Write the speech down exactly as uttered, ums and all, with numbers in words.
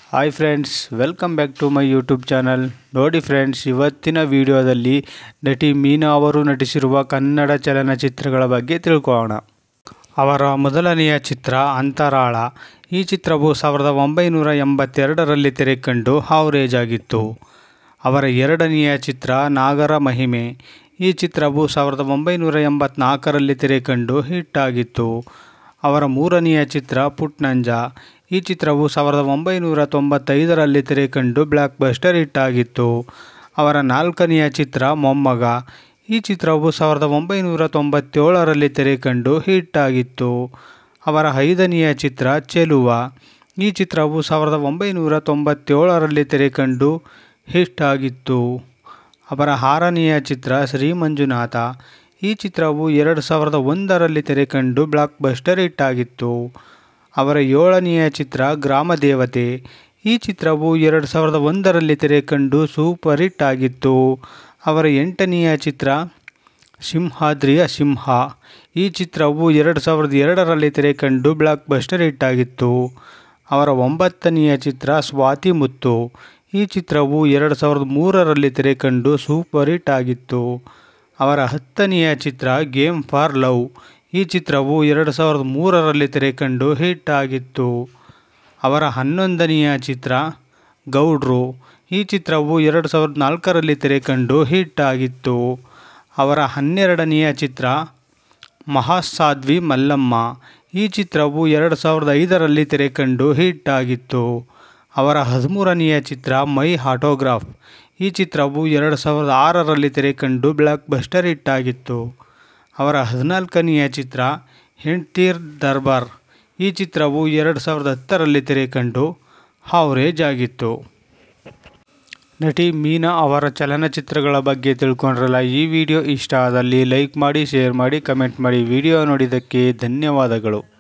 Hi friends, welcome back to my YouTube channel. ನೋಡಿ friends, ಇವತ್ತಿನ ವಿಡಿಯೋದಲ್ಲಿ ನಟಿ ಮೀನಾ ಅವರು ನಟಿಸಿರುವ ಕನ್ನಡ ಚಲನಚಿತ್ರಗಳ ಬಗ್ಗೆ ತಿಳ್ಕೊಳ್ಳೋಣ. ಅವರ ಮೊದಲನೆಯ ಚಿತ್ರ ಅಂತರಾಳ. ಈ ಚಿತ್ರವು ಸಾವಿರದ ಒಂಬೈನೂರ ಎಂಬತ್ತೆರಡರಲ್ಲಿ ತೆರೆಕಂಡು ಆವರೇಜ್ ಆಗಿತ್ತು. ಅವರ ಎರಡನೆಯ ಚಿತ್ರ ನಾಗರ ಮಹಿಮೆ. ಈ ಚಿತ್ರವು ಸಾವಿರದ ಒಂಬೈನೂರ ಎಂಬತ್ನಾಲ್ಕರಲ್ಲಿ ತೆರೆಕಂಡು ಹಿಟ್ ಆಗಿತ್ತು. ಅವರ ಮೂರನೆಯ ಚಿತ್ರ ಪುಟ್ನಂಜ. ಈ ಚಿತ್ರವು ಸಾವಿರದ ಒಂಬೈನೂರ ತೊಂಬತ್ತೈದರಲ್ಲಿ ತೆರೆಕಂಡು ಬ್ಲಾಕ್ ಬಸ್ಟರ್ ಹಿಟ್ ಆಗಿತ್ತು. ಅವರ ನಾಲ್ಕನೆಯ ಚಿತ್ರ ಮೊಮ್ಮಗ. ಈ ಚಿತ್ರವು ಸಾವಿರದ ಒಂಬೈನೂರ ತೊಂಬತ್ತೇಳರಲ್ಲಿ ತೆರೆಕಂಡು ಹಿಟ್ ಆಗಿತ್ತು. ಅವರ ಐದನೆಯ ಚಿತ್ರ ಚೆಲುವ. ಈ ಚಿತ್ರವು ಸಾವಿರದ ಒಂಬೈನೂರ ತೊಂಬತ್ತೇಳರಲ್ಲಿ ತೆರೆಕಂಡು ಹಿಟ್ ಆಗಿತ್ತು. ಅವರ ಆರನೆಯ ಚಿತ್ರ ಶ್ರೀ ಮಂಜುನಾಥ. ಈ ಚಿತ್ರವು ಎರಡು ಸಾವಿರದ ಒಂದರಲ್ಲಿ ತೆರೆಕಂಡು ಬ್ಲಾಕ್ ಬಸ್ಟರ್ ಹಿಟ್ ಆಗಿತ್ತು. ಅವರ ಏಳನೆಯ ಚಿತ್ರ ಗ್ರಾಮದೇವತೆ. ಈ ಚಿತ್ರವು ಎರಡು ಸಾವಿರದ ಒಂದರಲ್ಲಿ ತೆರೆಕಂಡು ಸೂಪರ್ ಹಿಟ್ ಆಗಿತ್ತು. ಅವರ ಎಂಟನೆಯ ಚಿತ್ರ ಸಿಂಹಾದ್ರಿಯ ಸಿಂಹ. ಈ ಚಿತ್ರವು ಎರಡು ಸಾವಿರದ ಎರಡರಲ್ಲಿ ತೆರೆಕಂಡು ಬ್ಲಾಕ್ ಬಸ್ಟರ್ ಹಿಟ್ ಆಗಿತ್ತು. ಅವರ ಒಂಬತ್ತನೆಯ ಚಿತ್ರ ಸ್ವಾತಿ ಮುತ್ತು. ಈ ಚಿತ್ರವು ಎರಡು ಸಾವಿರದ ಮೂರರಲ್ಲಿ ತೆರೆಕಂಡು ಸೂಪರ್ ಹಿಟ್ ಆಗಿತ್ತು. ಅವರ ಹತ್ತನೆಯ ಚಿತ್ರ ಗೇಮ್ ಫಾರ್ ಲವ್. ಈ ಚಿತ್ರವು ಎರಡು ಸಾವಿರದ ಮೂರರಲ್ಲಿ ತೆರೆಕಂಡು ಹಿಟ್ ಆಗಿತ್ತು. ಅವರ ಹನ್ನೊಂದನೆಯ ಚಿತ್ರ ಗೌಡ್ರು. ಈ ಚಿತ್ರವು ಎರಡು ಸಾವಿರದ ನಾಲ್ಕರಲ್ಲಿ ತೆರೆಕಂಡು ಹಿಟ್ ಆಗಿತ್ತು. ಅವರ ಹನ್ನೆರಡನೆಯ ಚಿತ್ರ ಮಹಾಸಾಧ್ವಿ ಮಲ್ಲಮ್ಮ. ಈ ಚಿತ್ರವು ಎರಡು ಸಾವಿರದ ಐದರಲ್ಲಿ ತೆರೆಕಂಡು ಹಿಟ್ ಆಗಿತ್ತು. ಅವರ ಹದಿಮೂರನೆಯ ಚಿತ್ರ ಮೈ ಆಟೋಗ್ರಾಫ್. ಈ ಚಿತ್ರವು ಎರಡು ಸಾವಿರದ ಆರರಲ್ಲಿ ತೆರೆಕಂಡು ಬ್ಲಾಕ್ ಬಸ್ಟರ್ ಹಿಟ್ ಆಗಿತ್ತು. ಅವರ ಹದಿನಾಲ್ಕನೆಯ ಚಿತ್ರ ಹೆಂಡ್ತೀರ್ ದರ್ಬಾರ್. ಈ ಚಿತ್ರವು ಎರಡು ಸಾವಿರದ ಹತ್ತರಲ್ಲಿ ತೆರೆಕಂಡು ಆವರೇಜ್ ಆಗಿತ್ತು. ನಟಿ ಮೀನಾ ಅವರ ಚಲನಚಿತ್ರಗಳ ಬಗ್ಗೆ ತಿಳ್ಕೊಂಡ್ರಲ್ಲ. ಈ ವಿಡಿಯೋ ಇಷ್ಟ ಆದಲ್ಲಿ ಲೈಕ್ ಮಾಡಿ, ಶೇರ್ ಮಾಡಿ, ಕಮೆಂಟ್ ಮಾಡಿ. ವಿಡಿಯೋ ನೋಡಿದ್ದಕ್ಕೆ ಧನ್ಯವಾದಗಳು.